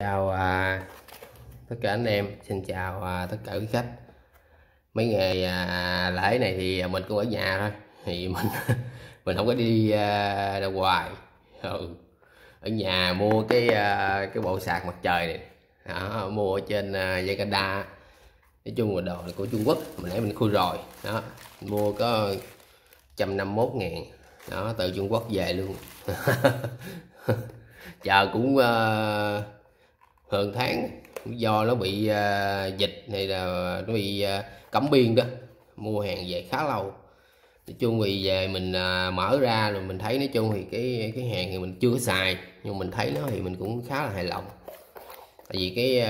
Chào tất cả anh em, xin chào tất cả quý khách. Mấy ngày lễ này thì mình cũng ở nhà thôi, thì mình mình không có đi ra ngoài. Ở nhà mua cái bộ sạc mặt trời này đó, mua ở trên Lazada. Nói chung là đồ là của Trung Quốc, mình nãy mình khui rồi đó, mua có 151.000 đó, từ Trung Quốc về luôn. Chờ cũng hơn tháng, do nó bị dịch này là nó bị cấm biên đó, mua hàng về khá lâu. Nói chung vì về mình mở ra rồi mình thấy nói chung thì cái hàng thì mình chưa có xài, nhưng mình thấy nó thì mình cũng khá là hài lòng, tại vì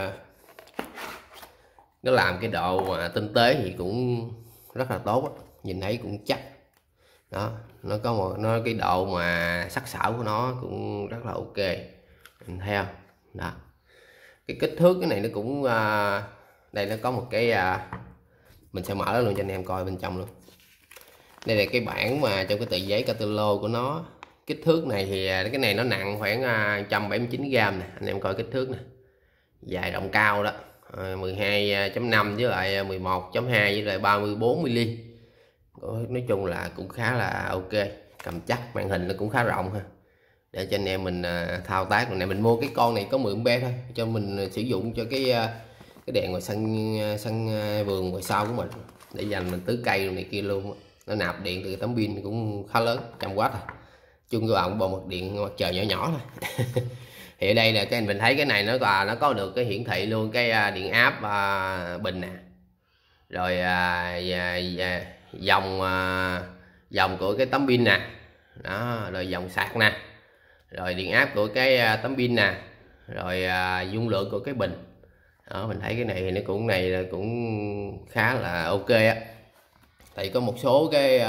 nó làm cái độ mà tinh tế thì cũng rất là tốt đó. Nhìn thấy cũng chắc đó, nó có cái độ mà sắc sảo của nó cũng rất là ok, mình thấy không đó. Cái kích thước cái này nó cũng đây nó có một cái mình sẽ mở nó luôn cho anh em coi bên trong luôn. Đây là cái bảng mà trong cái tờ giấy catalog của nó. Kích thước này thì cái này nó nặng khoảng 179g nè, anh em coi kích thước nè, dài rộng cao đó, 12.5 với lại 11.2 với lại 34mm. Nói chung là cũng khá là ok, cầm chắc, màn hình nó cũng khá rộng ha, để cho anh em mình thao tác. Này mình mua cái con này có 10A thôi, cho mình sử dụng cho cái đèn ngoài sân vườn ngoài sau của mình, để dành mình tưới cây này kia luôn. Nó nạp điện từ tấm pin cũng khá lớn, 100W thôi, chung các bạn bộ một điện mặt trời nhỏ nhỏ thôi. Thì ở đây là cái mình thấy cái này nó có được cái hiển thị luôn cái điện áp bình nè, rồi dòng của cái tấm pin nè đó, rồi dòng sạc nè, rồi điện áp của cái tấm pin nè, rồi dung lượng của cái bình đó. Mình thấy cái này thì nó cũng là cũng khá là ok á, tại có một số cái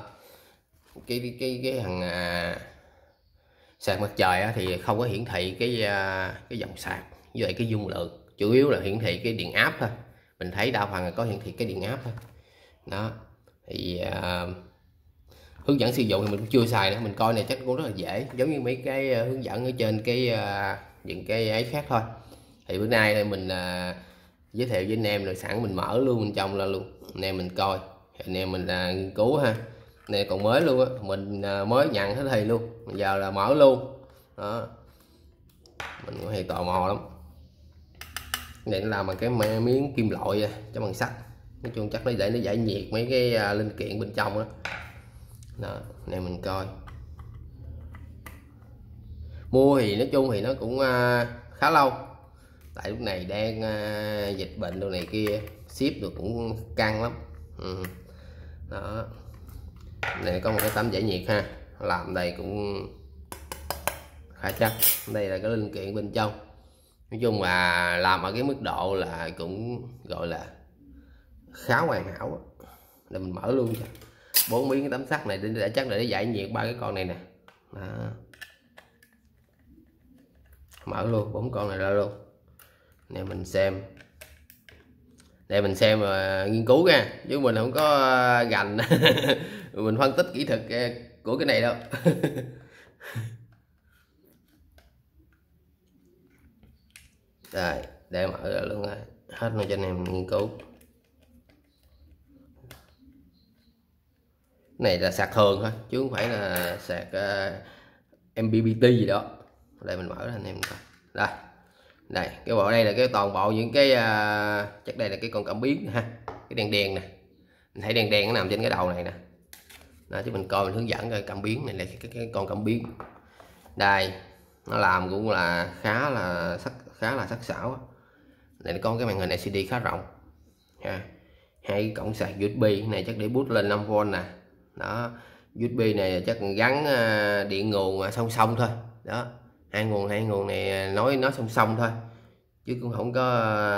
thằng sạc mặt trời á, thì không có hiển thị cái dòng sạc với lại cái dung lượng, chủ yếu là hiển thị cái điện áp thôi. Mình thấy đa phần là có hiển thị cái điện áp thôi đó. Thì hướng dẫn sử dụng thì mình cũng chưa xài nữa, mình coi này chắc cũng rất là dễ, giống như mấy cái hướng dẫn ở trên những cái ấy khác thôi. Thì bữa nay mình giới thiệu với anh em, rồi sẵn mình mở luôn bên trong ra luôn, anh em mình coi, anh em mình nghiên cứu ha. Này còn mới luôn á, mình mới nhận hết thì luôn, giờ là mở luôn đó, mình cũng hay tò mò lắm. Này nó làm bằng cái miếng kim loại cho bằng sắt, nói chung chắc nó để nó giải nhiệt mấy cái linh kiện bên trong đó. Đó, này mình coi. Mua thì nói chung thì nó cũng khá lâu, tại lúc này đang dịch bệnh đồ này kia, ship được cũng căng lắm. Đó, này có một cái tấm giải nhiệt ha, làm đây cũng khá chắc. Đây là cái linh kiện bên trong, nói chung là làm ở cái mức độ là cũng gọi là khá hoàn hảo. Để mình mở luôn cho 4 miếng cái tấm sắt này để chắc để giải nhiệt ba cái con này nè đó. Mở luôn 4 con này ra luôn nè, mình xem để mình xem và nghiên cứu nha, chứ mình không có gành mình phân tích kỹ thuật của cái này đâu. Rồi để mở ra luôn rồi, hết luôn cho anh em nghiên cứu. Này là sạc thường thôi chứ không phải là sạc MPPT gì đó. Đây mình mở ra anh em coi. Đây cái bộ đây là cái toàn bộ những cái chắc đây là cái con cảm biến ha, cái đèn đèn nè, mình thấy đèn đèn nó nằm trên cái đầu này nè đó, chứ mình coi mình hướng dẫn coi cảm biến này là cái con cảm biến. Đây nó làm cũng là khá là sắc sảo. Này có cái màn hình LCD khá rộng ha. Hai cổng sạc USB này chắc để bút lên 5V nè đó. USB này chắc gắn điện nguồn mà song song thôi đó, hai nguồn này nói song song thôi, chứ cũng không có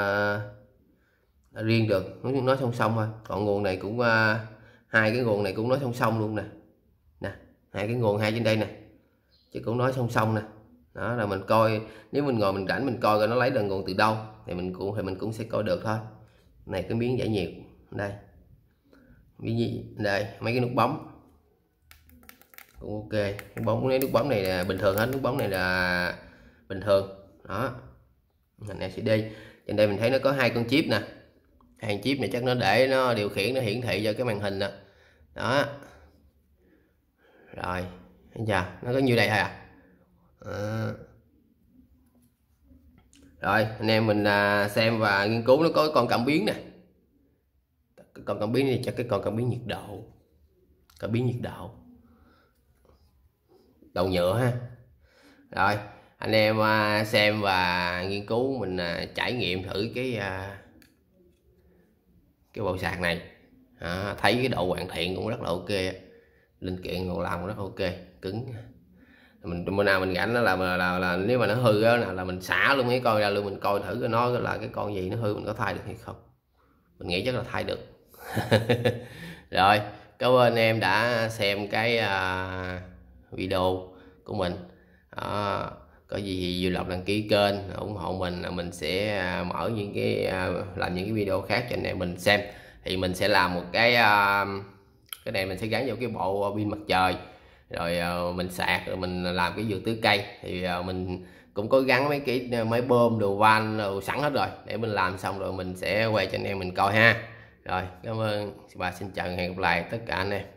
riêng được, nói song song thôi. Còn nguồn này cũng hai cái nguồn này cũng nói song song luôn nè, hai cái nguồn hai trên đây nè, chứ cũng nói song song nè đó. Là mình coi, nếu mình ngồi mình rảnh mình coi coi nó lấy được nguồn từ đâu thì mình cũng sẽ coi được thôi. Này cái miếng giải nhiệt đây, đây mấy cái nút bấm cũng ok. Cái nút bấm này là bình thường hết, nút bấm này là bình thường đó. Hình LCD. Trên đây mình thấy nó có 2 con chip nè. 2 con chip này chắc nó để nó điều khiển, nó hiển thị cho cái màn hình đó. Đó. Rồi, thấy chưa? Nó có nhiêu đây thôi à. Rồi, anh em mình xem và nghiên cứu. Nó có con cảm biến nè. Con cảm biến này cho cái con cảm biến nhiệt độ. Cảm biến nhiệt độ. Đầu nhựa ha. Rồi, anh em xem và nghiên cứu, mình trải nghiệm thử cái bộ sạc này. Thấy cái độ hoàn thiện cũng rất là ok, linh kiện còn làm cũng rất là ok, cứng. Mình bữa nào mình rảnh nó là nếu mà nó hư đó là mình xả luôn cái coi ra luôn, mình coi thử nó là cái con gì nó hư, mình có thay được hay không. Mình nghĩ chắc là thay được. Rồi, cảm ơn anh em đã xem cái video của mình. Có gì vui lòng đăng ký kênh ủng hộ mình sẽ mở những cái làm những cái video khác cho anh em mình xem. Thì mình sẽ làm một cái này mình sẽ gắn vào cái bộ pin mặt trời, rồi mình sạc, rồi mình làm cái vườn tưới cây. Thì mình cũng có gắn mấy cái máy bơm đồ van đồ sẵn hết rồi, để mình làm xong rồi mình sẽ quay cho anh em mình coi ha. Rồi, cảm ơn và xin chào, hẹn gặp lại tất cả anh em.